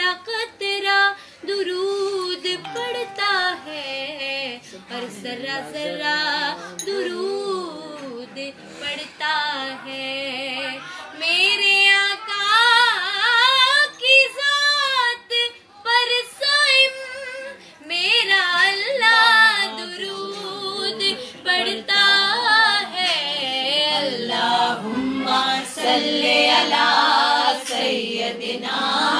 मेरा कतरा दुरूद पढ़ता है, और जरा जरा दुरूद पढ़ता है। मेरे आका की ज़ात पर साइम मेरा अल्लाह दुरूद पढ़ता है। अल्लाहुम्मा सल्ली अला सय्यदिना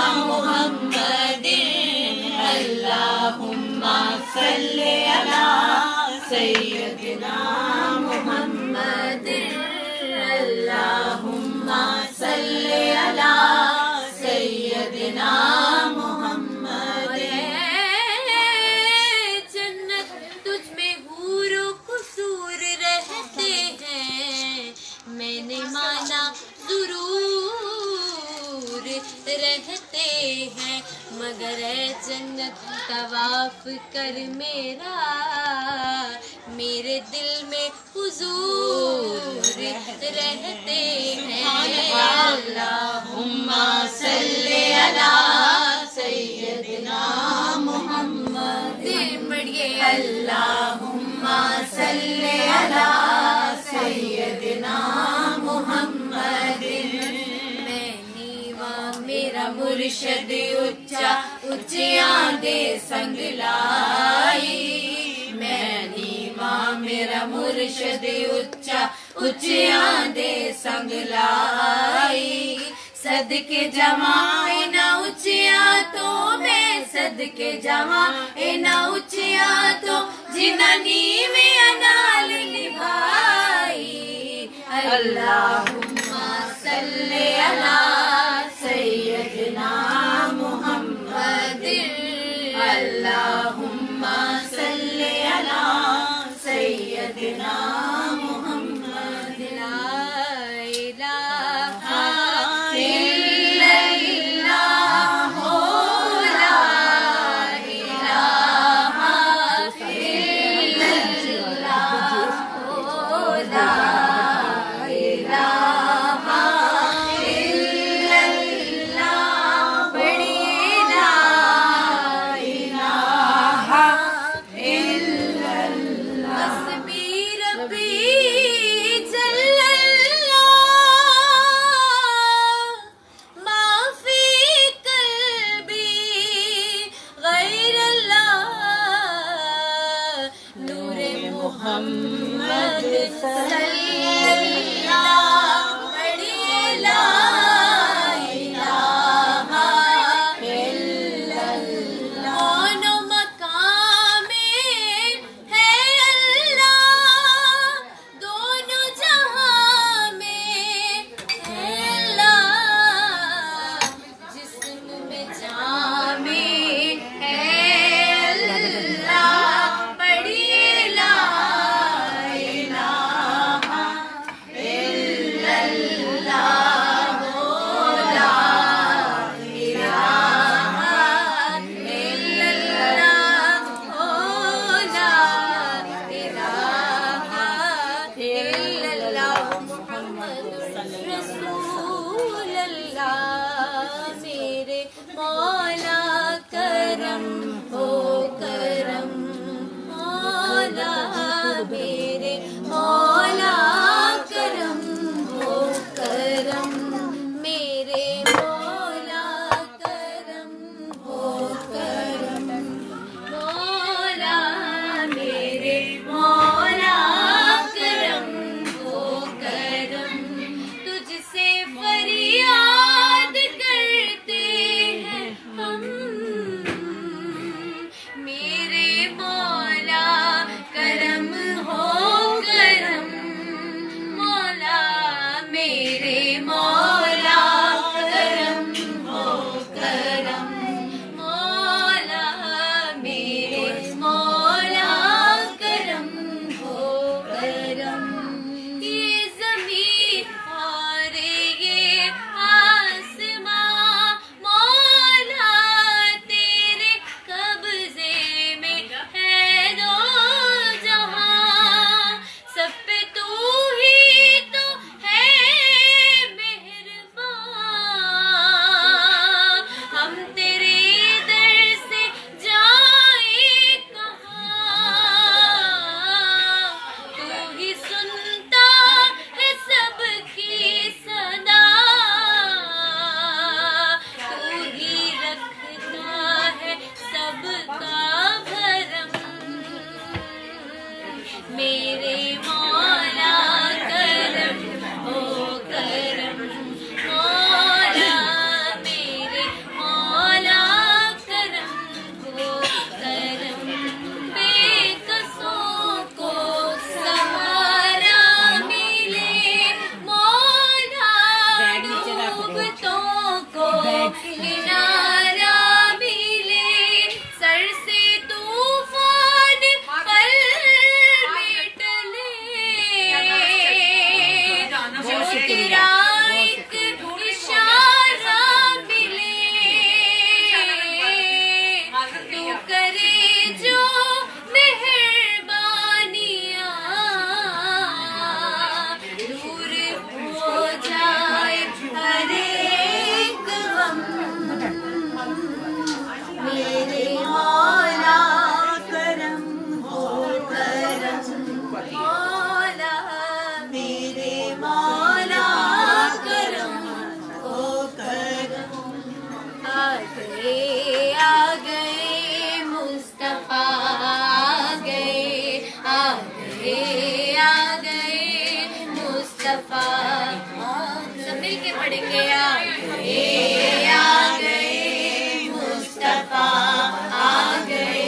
मुहम्मदिन, अल्लाहुम्मा सल्ली अला सय्यदिना मुहम्मदिन, अल्लाहुम्मा सल्ली अला सय्यदिना मुहम्मदिन। जन्नत तुझ में हूरो कुसूर रहते हैं, मैंने माना जरूर रहते हैं, मगर ए जन्नत तवाफ कर मेरा, मेरे दिल में हुजूर रहते हैं। अल्लाहुम्मा सल्ली अला सय्यदिना मुहम्मदिन, बढ़िए अल्लाहुम्मा सल्ली अला सय्यदिना मुहम्मदिन। मैं नीवा मेरा मुर्शिद उच्चा, उच्चियां दे संग लाई, मैं नीवा मेरा मुर्शिद उच्चा, उच्चियां दे संग लाई। सदके जमा इना उच्चियां तो मैं, सदके जमा इना उच्चियां तो जिना नीवे नाल निभाई। अल्लाहुम्मा सल्ली अला सय्यदिना मुहम्मदिन, अल्लाहुम्मा सल्ली अला सय्यदिना मुहम्मदिन। ला इलाहा इल्लल्लाह, ला इलाहा इल्लल्लाह, ला इलाहा इल्लल्लाह। किनारा मिले, सर से तूफान पल में टले, जो तेरा एक इशारा मिले, तू करे जो मेहरबानियाँ, दूर हो जाए हर एक गम, मेरे मौला करम हो करम, मौला मेरे मौला करम हो करम। आ गए मुस्तफा, आ गए मुस्तफा, सब मिल के पढ़ेंगे। आ गए मुस्तफा, आ गए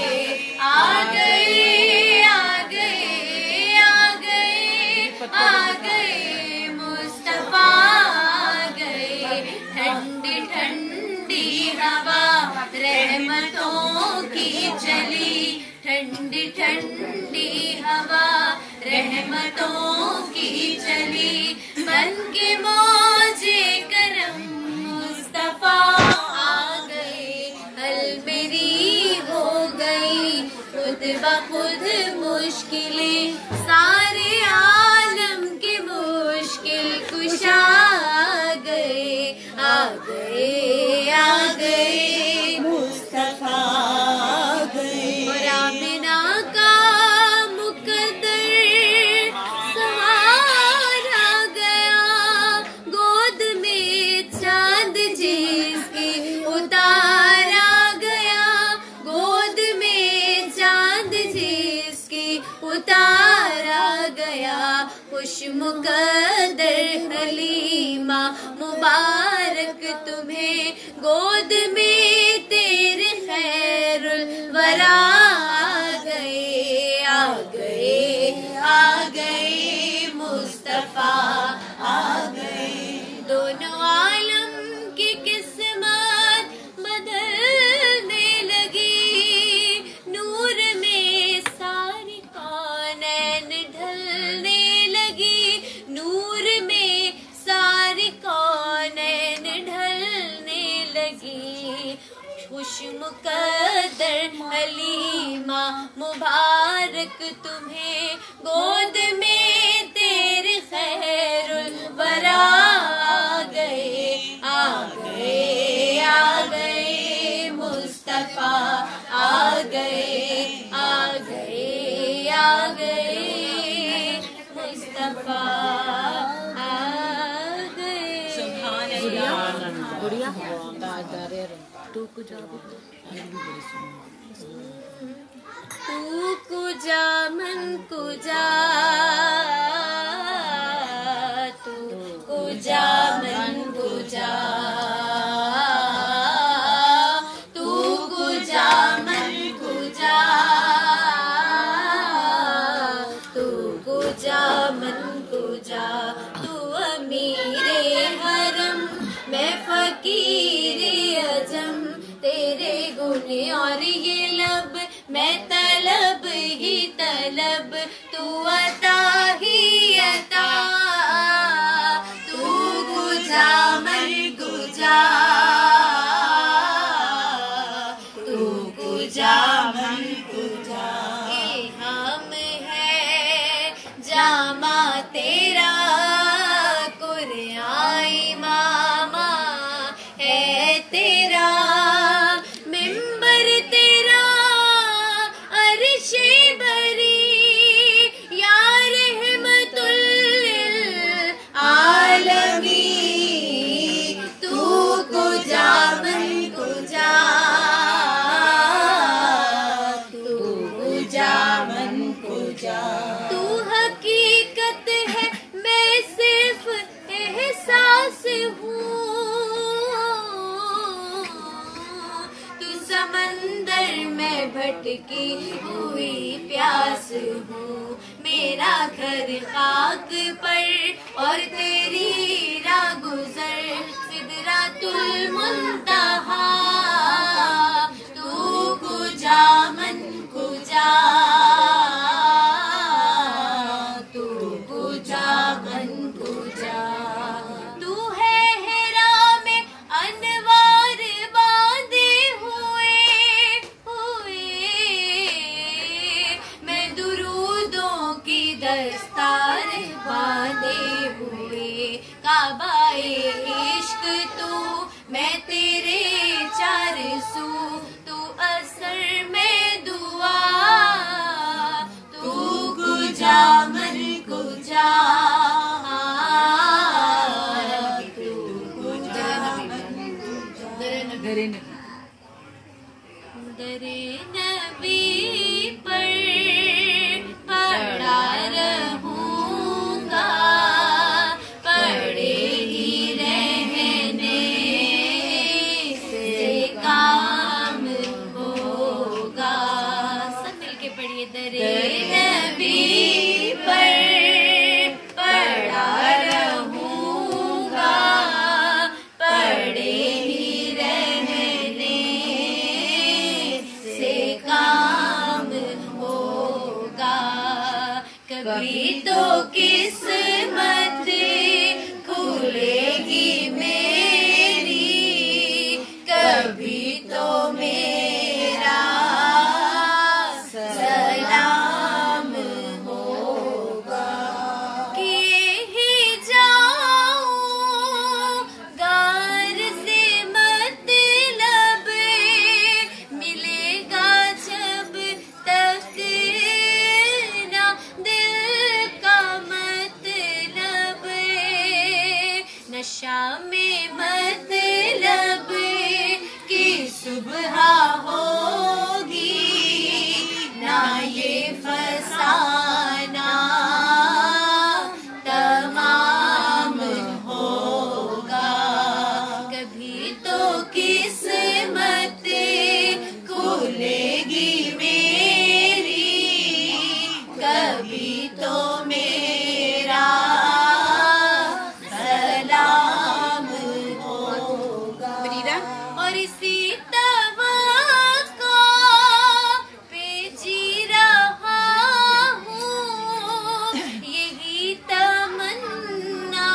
मुस्तफा, आ गए। ठंडी ठंडी हवा रहमतों की चली, ठंडी ठंडी हवा रहमतों की चली, बन के मौजे करम मुस्तफा आ गए। हल मेरी हो गई खुद ब खुद मुश्किलें, सारे आलम के मुश्किल कुशा आ गए मुस्तफा आ गए। और आमिना का मुकद्दर सवार आ गया, गोद में चांद जिसके उतारा गया, गोद में चांद जिसके उतारा गया। खुश मुकद्दर हलीमा मुबारक तुम्हें, गोद में तेरे खैरुल वरा आ गए मुस्तफा आ गए। दोनों आलम की किस्मत बदलने लगी, नूर में सारी कौनैन ढलने लगी, नूर में सारी कौनैन ढलने लगी। खुश मुकद्दर हलीमा मुबारक तुम्हें, गोद में तेरे खैरुल वरा आ गए मुस्तफा आ गए मुस्तफा आ गए। गुड़िया तू कुजा मन कुजा, तू कुजा मन कुजा, तू कुजा मन कुजा, तू कुजा मन कुजा। तू अमीरे हरम मैं फकीरे अजम, तेरे गुण और ये लब मैं तलब ही तलब, तू अता ही अता। तू गुजा मन गुजा, तू गुजा मन गुजा। हम है जामा तेरा कुरआई मामा है तेरा, मिंबर तेरा अर्शे बरी, या रहमतुल लिल आलमी। तू कुजा मन कुजा, तू कुजा मन कुजा। तू हकीकत है मैं सिर्फ एहसास हूँ, तू समंदर में भटकी हुई प्यास हूँ, मेरा घर खाक पर और तेरी राह गुजर सिदरातुल मुंतहा। दरे नबी पर पड़ा रहूंगा, पड़े ही रहने से काम होगा। सब मिलके पढ़िए। दरे नबी पर पड़ा रहूंगा, पड़े ही रहने से काम होगा। कभी तो किस्मत खुलेगी मेरी, कभी तो मेरा सलाम होगा। किए ही जाऊं गार से मतलब, मिलेगा जब तक ना दिल का मतलब, नशा में मतलब कि सुबह होगी, ना ये फसाना तमाम होगा। कभी तो किस्मत खुलेगी मेरी, कभी तो मेरा सलाम होगा। और इसी तवक्को पे जी रहा हूँ, यही तमन्ना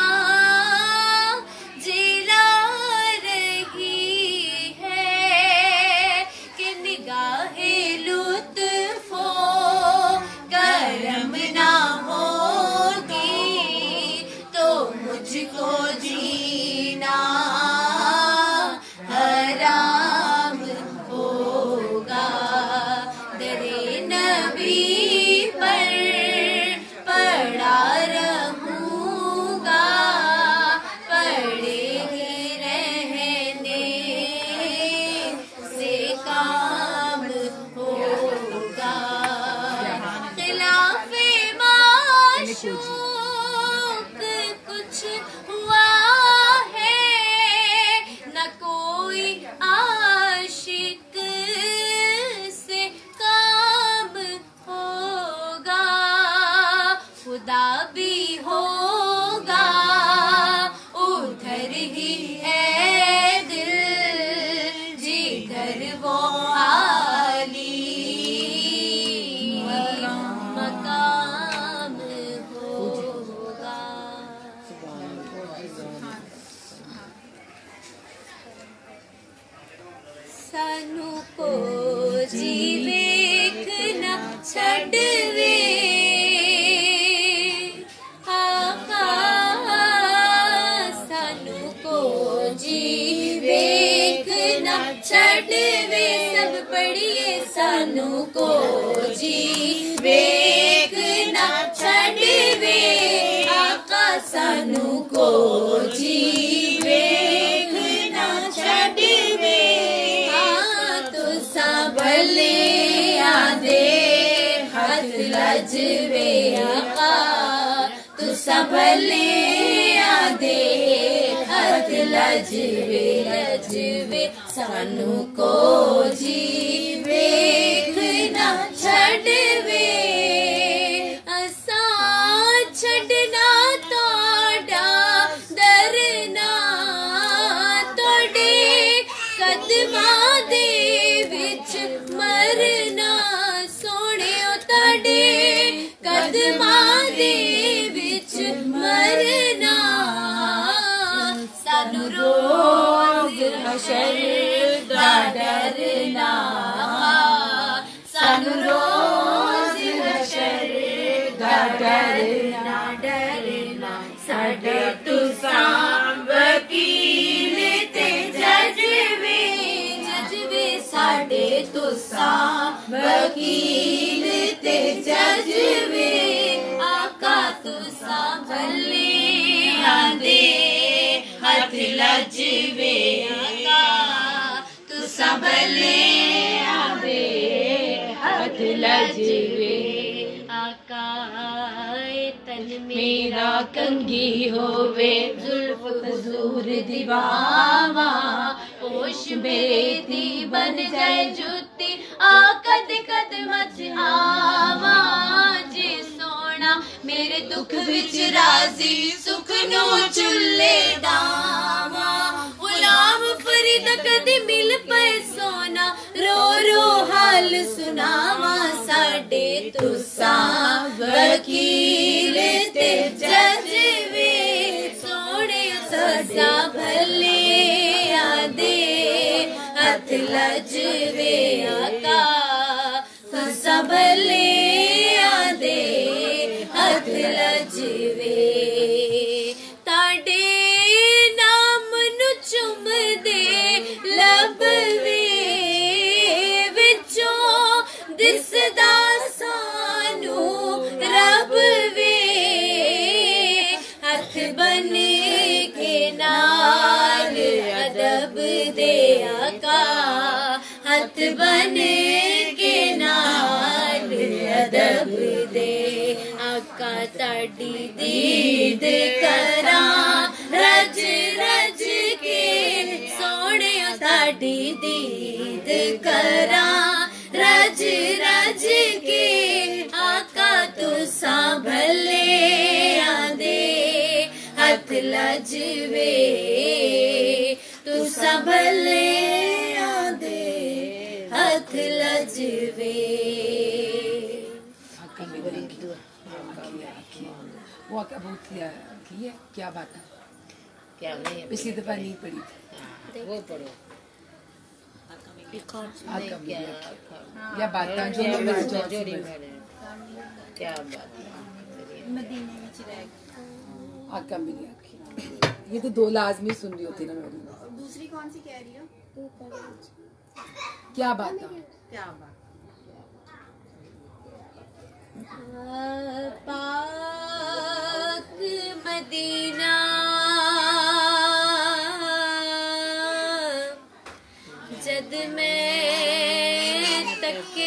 जिला रही है कि निगाहे लुत्फो करम ना होगी तो मुझको जीना हराम होगा। दरे नबी पर पड़ा रहूंगा, पड़े ही रहने से काम होगा। खिलाफे माशूक कुछ हुआ है, न कोई आशिक से काम होगा। खुदा भी होगा उधर ही है दिल, जिधर वो आली मकाम होगा। सानू को जी वेखना छड़वे, आका सानू को जी वेखना छड़वे। सब पढ़िए। सानू को जी वेखना छड़वे, आका सानू को जी वेखना छड़वे। भले आदे हथ लजवे, आका तुसा भले आदे हथ लजवे लजवे। सानू को जी वेखना छड़वे, असा छड़ना तोड़ा डरना, तोड़े कदमां दे विच मरना। सोहणियो तोड़े कदमां दे विच मरना। सानू रोज़ हशर दा डरना, सानू रोज़ हशर दा डरना डरना। साडे तुसां वकील ते जजवे, जजवे साडे तुसां वकील ते जजवे। आका तुसां भले आंदे हथ लजवे, आका सजवे आका तन मेरा कंगी होवे जुल्फ हुजूर दीवावा पोश बेदी बन जाए जुती कद कद मच आवा जी सोना मेरे दुख विच राजी सुख नो चुल्ले दावा गुलाम फरीद कदी मिल पे सोना रो रो हाल सुनावा साडे तुसा वकील ते जज वे सोने ससा भले आदे हथ लज वे आका तुसा भले आदे हथ लज वे ताडे नाम नु चुम दे लब वे विचों दिसदा सानू रब वे हथ बन के नाल अदब दे आका हथ बन के नाल अदब दे आका ताड़ी दीद करा रज रज के सोने ताड़ी दीद करा रज रज के आका तुसा भले आदे हथ लज वे तुसा भले आदे हथ लज वे वो आका बहुत की है क्या बात है क्या नहीं पिछली दफा नहीं पढ़ी थी वो पढ़ो क्या बात जो क्या बात मदीने में चिराग आका मेरी आँखें ये तो दो लाजमी सुन रही होती ना मेरी दूसरी कौन सी कह रही हो क्या बात है क्या बात पाक मदीना जद मैं तके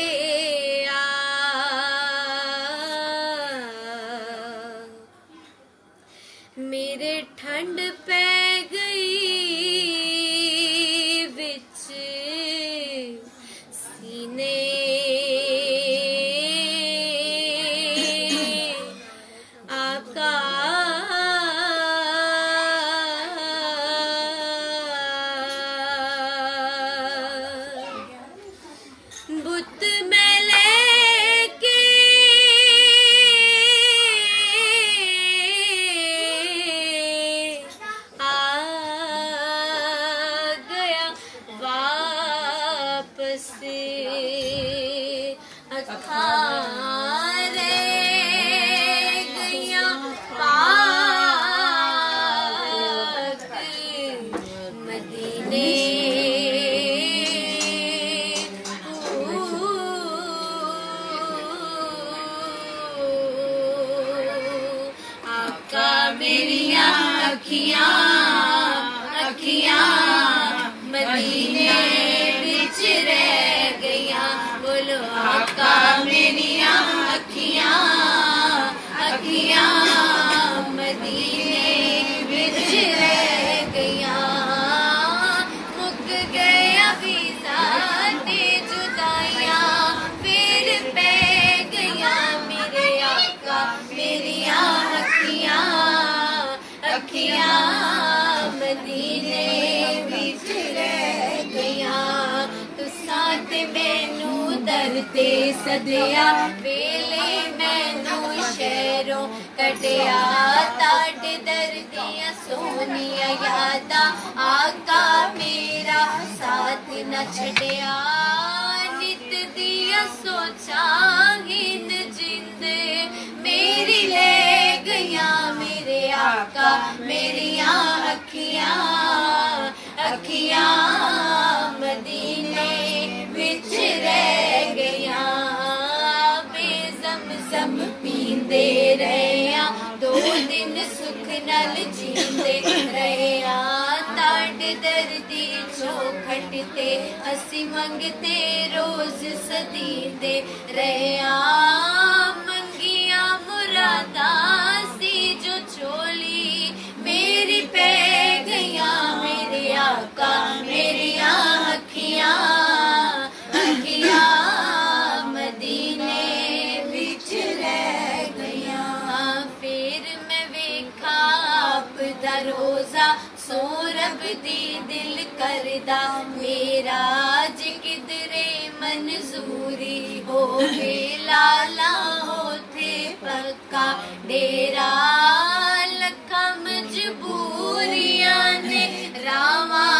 मेरे ठंड पै गई विच सीने आका बुत में लेके आ गया वापस अखा मेरिया अखियां अखियां मदीने बिच रह गया बोलो आका मेरिया अखियां अखियां मदीने बिच रह गया मुक गया वीज़ा ते जुदाइयां फिर पै गया मेरे आका मेरिया अखियां अखियां मदीने विच रह गया तुसा ते मैनू दर ते सदिया वेले मैनू शहरों कटिया ताड़े दर दिया सोनिया यादा आका मेरा साथ न छड़िया नित दिया सोचा हिन जिंद मेरी ले गया मेरे आका मेरिया अखियां अखियां मदीने विच रह गया बेज़मज़म पींदे रहिया 2 दिन सुख नाल जींदे रहिया ताड़ दर्दी चोखट ते असी मंगते रोज सदींदे रहया मंगिया मुरादा सी जो चोली मेरी पै गया मेरे आका मेरिया अखियां अखियां मदीने विच रह गया फिर मैं वेखा आप दा रोजा सो रब दी दिल करदा मेरा अज किधरे मंजूरी होवे लाला होथे पक्का डेरा लखा मजबूरियां ने रावा